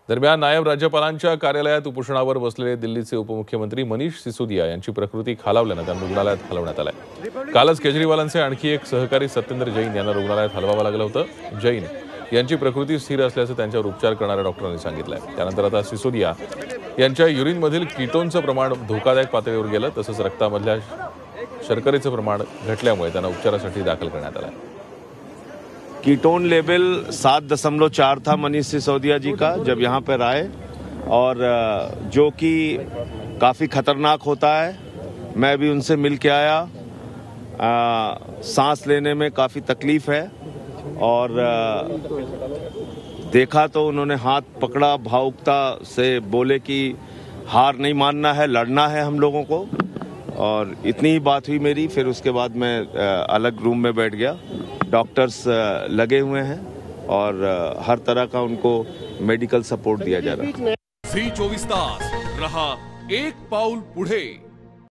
दरम्यान नायब राज्यपालांच्या कार्यालयात उपोषणावर बसलेले दिल्लीचे उपमुख्यमंत्री मनीष सिसोदिया यांची प्रकृती खालावल्यानं त्यांना रुग्णालयात हलवण्यात आलंय। कालच केजरीवालांचे आणखी एक सहकारी सत्येंद्र जैन यांना रुग्णालयात हलवावं लागलं होतं। जैन यांची प्रकृती स्थिर असल्याचं त्यांच्यावर उपचार करणाऱ्या डॉक्टरांनी सांगितलंय। त्यानंतर आता सिसोदिया यांच्या युरिनमधील कीटोनचं प्रमाण धोकादायक पातळीवर गेलं, तसंच रक्तामधल्या शर्करेचं प्रमाण घटल्यामुळे त्यांना उपचारासाठी दाखल करण्यात आलंय। कीटोन लेवल 7.4 था मनीष सिसोदिया जी का जब यहाँ पर आए, और जो कि काफ़ी खतरनाक होता है। मैं भी उनसे मिल के आया। सांस लेने में काफ़ी तकलीफ है, और देखा तो उन्होंने हाथ पकड़ा, भावुकता से बोले कि हार नहीं मानना है, लड़ना है हम लोगों को, और इतनी ही बात हुई मेरी। फिर उसके बाद मैं अलग रूम में बैठ गया। डॉक्टर्स लगे हुए हैं और हर तरह का उनको मेडिकल सपोर्ट दिया जा रहा है। झी 24 तास रहा एक पाऊल पुढे।